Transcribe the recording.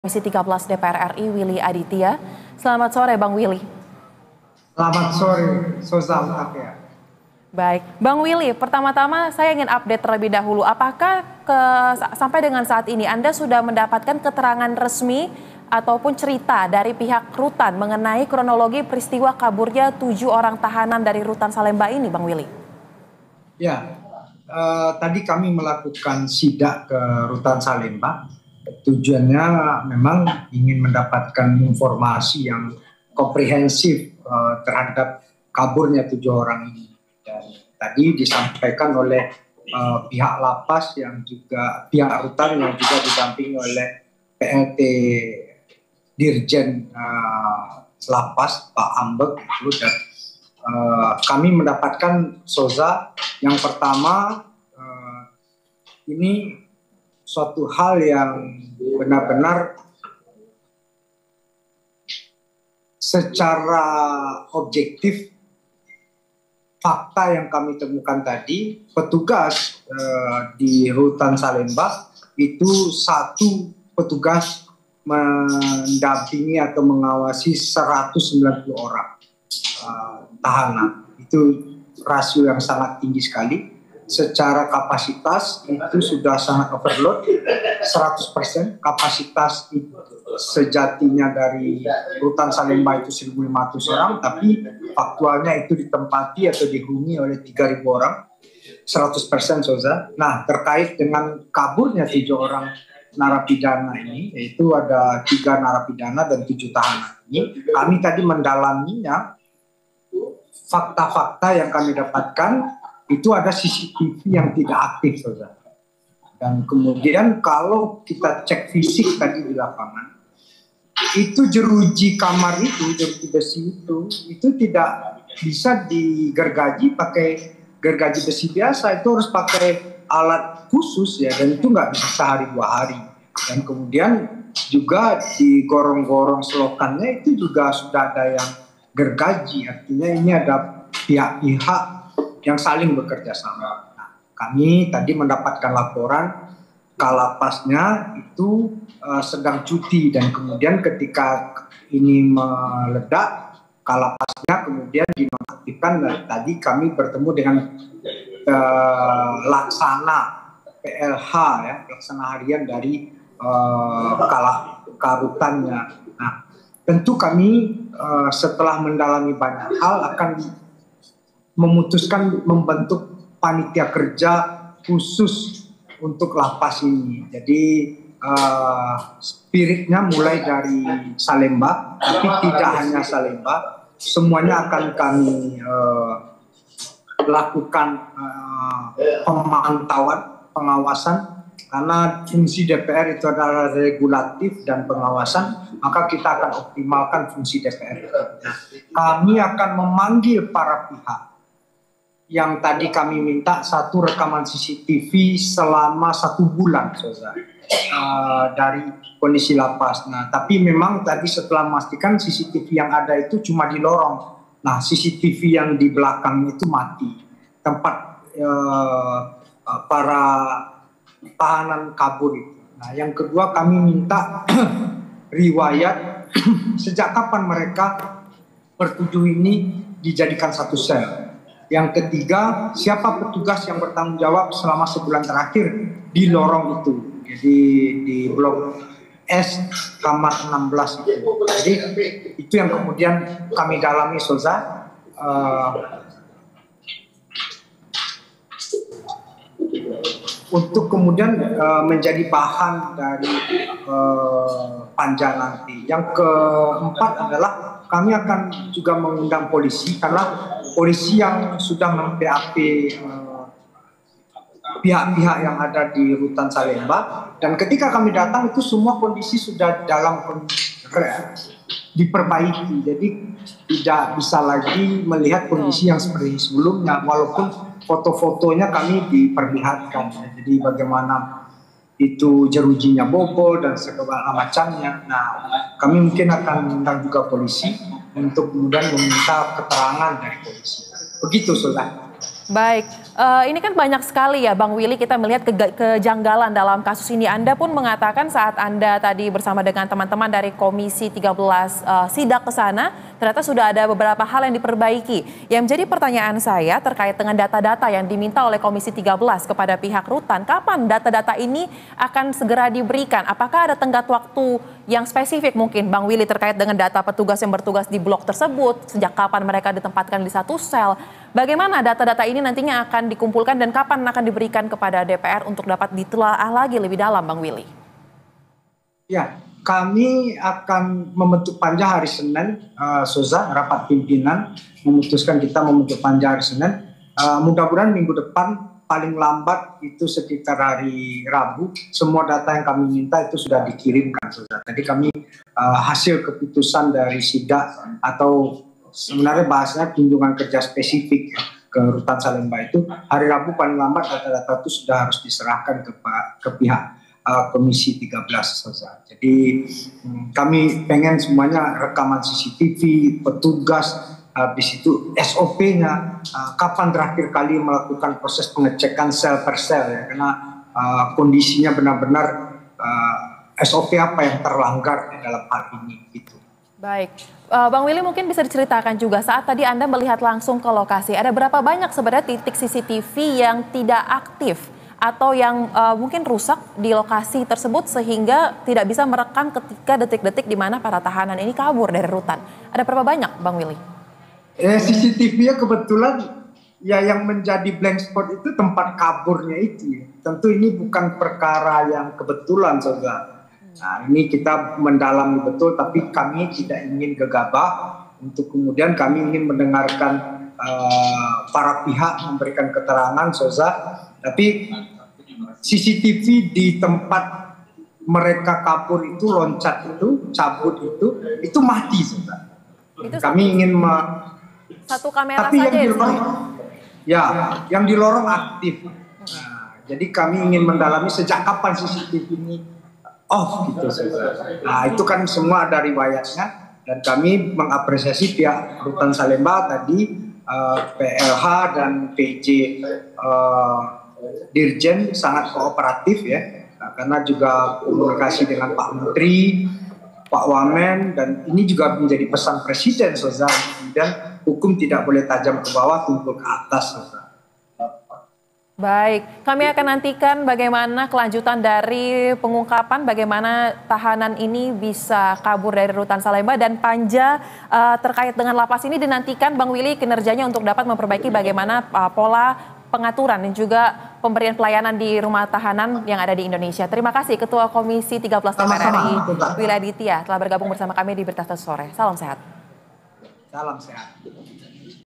Komisi 13 DPR RI Willy Aditya. Selamat sore Bang Willy. Selamat sore, Soza Utapia. Baik, Bang Willy, pertama-tama saya ingin update terlebih dahulu. Apakah sampai dengan saat ini Anda sudah mendapatkan keterangan resmi ataupun cerita dari pihak Rutan mengenai kronologi peristiwa kaburnya 7 orang tahanan dari Rutan Salemba ini, Bang Willy? Ya, tadi kami melakukan sidak ke Rutan Salemba. Tujuannya memang ingin mendapatkan informasi yang komprehensif terhadap kaburnya 7 orang ini. Dan tadi disampaikan oleh pihak lapas yang juga pihak rutan yang juga didampingi oleh PLT Dirjen Lapas Pak Ambek dan kami mendapatkan Soza yang pertama ini suatu hal yang benar-benar secara objektif fakta yang kami temukan tadi, petugas di Rutan Salemba itu satu petugas mendampingi atau mengawasi 190 orang tahanan. Itu rasio yang sangat tinggi sekali. Secara kapasitas itu sudah sangat overload, 100%. Kapasitas itu sejatinya dari Rutan Salemba itu 1.500 orang, tapi faktualnya itu ditempati atau dihuni oleh 3.000 orang, 100% Soza. Nah, terkait dengan kaburnya 7 orang narapidana ini, yaitu ada 3 narapidana dan 7 tahanan ini, kami tadi mendalaminya. Fakta-fakta yang kami dapatkan itu ada CCTV yang tidak aktif, Saudara. Dan kemudian kalau kita cek fisik tadi di lapangan, itu jeruji kamar itu, jeruji besi itu tidak bisa digergaji pakai gergaji besi biasa, itu harus pakai alat khusus ya, dan itu nggak bisa sehari 2 hari. Dan kemudian juga di gorong-gorong selokannya itu juga sudah ada yang gergaji, artinya ini ada pihak-pihak yang saling bekerja sama. Nah, kami tadi mendapatkan laporan kalapasnya itu sedang cuti dan kemudian ketika ini meledak kalapasnya kemudian dinonaktifkan dan tadi kami bertemu dengan laksana PLH ya, laksana harian dari karutannya. Nah, tentu kami setelah mendalami banyak hal akan memutuskan membentuk panitia kerja khusus untuk lapas ini. Jadi spiritnya mulai dari Salemba, tapi tidak hanya Salemba, semuanya akan kami lakukan pemantauan, pengawasan, karena fungsi DPR itu adalah regulatif dan pengawasan, maka kita akan optimalkan fungsi DPR. Nah, kami akan memanggil para pihak yang tadi kami minta satu rekaman CCTV selama 1 bulan, Soza, dari kondisi lapas. Nah, tapi memang tadi setelah memastikan CCTV yang ada itu cuma di lorong. Nah, CCTV yang di belakang itu mati. Tempat para tahanan kabur itu. Nah, yang kedua kami minta riwayat sejak kapan mereka bertujuh ini dijadikan satu sel. Yang ketiga, siapa petugas yang bertanggung jawab selama sebulan terakhir di lorong itu. Jadi di blok S kamar 16 itu. Jadi itu yang kemudian kami dalami, Soza. Untuk kemudian menjadi bahan dari panja nanti. Yang keempat adalah kami akan juga mengundang polisi karena polisi yang sudah mem-BAP pihak-pihak yang ada di Rutan Salemba, dan ketika kami datang itu semua kondisi sudah dalam diperbaiki, jadi tidak bisa lagi melihat kondisi yang seperti sebelumnya walaupun foto-fotonya kami diperlihatkan. Jadi bagaimana itu jerujinya bobol dan segala macamnya. Nah, kami mungkin akan mengundang juga polisi untuk kemudian meminta keterangan dari polisi. Begitu, Saudara. Baik, ini kan banyak sekali ya Bang Willy kita melihat kejanggalan dalam kasus ini. Anda pun mengatakan saat Anda tadi bersama dengan teman-teman dari Komisi 13 sidak ke sana, ternyata sudah ada beberapa hal yang diperbaiki. Yang menjadi pertanyaan saya terkait dengan data-data yang diminta oleh Komisi 13 kepada pihak rutan, kapan data-data ini akan segera diberikan? Apakah ada tenggat waktu yang spesifik mungkin Bang Willy terkait dengan data petugas yang bertugas di blok tersebut, sejak kapan mereka ditempatkan di satu sel? Bagaimana data-data ini nantinya akan dikumpulkan dan kapan akan diberikan kepada DPR untuk dapat ditelaah lagi lebih dalam, Bang Willy? Ya, kami akan membentuk panja hari Senin, Soza, rapat pimpinan memutuskan kita membentuk panja hari Senin. Mudah-mudahan minggu depan paling lambat itu sekitar hari Rabu, semua data yang kami minta itu sudah dikirimkan, Soza. Tadi kami hasil keputusan dari sidak atau sebenarnya bahasanya kunjungan kerja spesifik ya, ke Rutan Salemba itu hari Rabu paling lambat data-data itu sudah harus diserahkan ke pihak Komisi 13 saja. Jadi kami pengen semuanya rekaman CCTV, petugas, habis itu SOP-nya, kapan terakhir kali melakukan proses pengecekan sel per sel ya, karena kondisinya benar-benar SOP apa yang terlanggar di dalam hal ini gitu. Baik, Bang Willy mungkin bisa diceritakan juga saat tadi Anda melihat langsung ke lokasi, ada berapa banyak sebenarnya titik CCTV yang tidak aktif atau yang mungkin rusak di lokasi tersebut sehingga tidak bisa merekam ketika detik-detik di mana para tahanan ini kabur dari rutan. Ada berapa banyak, Bang Willy? CCTV-nya kebetulan ya yang menjadi blank spot itu tempat kaburnya itu. Tentu ini bukan perkara yang kebetulan saja. Nah, ini kita mendalami betul, tapi kami tidak ingin gegabah. Untuk kemudian kami ingin mendengarkan para pihak memberikan keterangan, Soza. Tapi CCTV di tempat mereka kabur itu, loncat itu, cabut itu mati, Soza. Kami ingin satu kamera tapi saja yang di lorong aktif. Nah, jadi kami ingin mendalami sejak kapan CCTV ini off gitu. Nah itu kan semua ada riwayatnya dan kami mengapresiasi pihak Rutan Salemba tadi, PLH dan PJ Dirjen sangat kooperatif ya, karena juga komunikasi dengan Pak Menteri, Pak Wamen, dan ini juga menjadi pesan Presiden, Soza. Dan hukum tidak boleh tajam ke bawah, tumpul ke atas, Soza. Baik, kami akan nantikan bagaimana kelanjutan dari pengungkapan bagaimana tahanan ini bisa kabur dari Rutan Salemba dan panja terkait dengan lapas ini dinantikan Bang Willy kinerjanya untuk dapat memperbaiki bagaimana pola pengaturan dan juga pemberian pelayanan di rumah tahanan yang ada di Indonesia. Terima kasih Ketua Komisi 13 DPR RI Willy Aditya telah bergabung bersama kami di Berita Sore. Salam sehat. Salam sehat.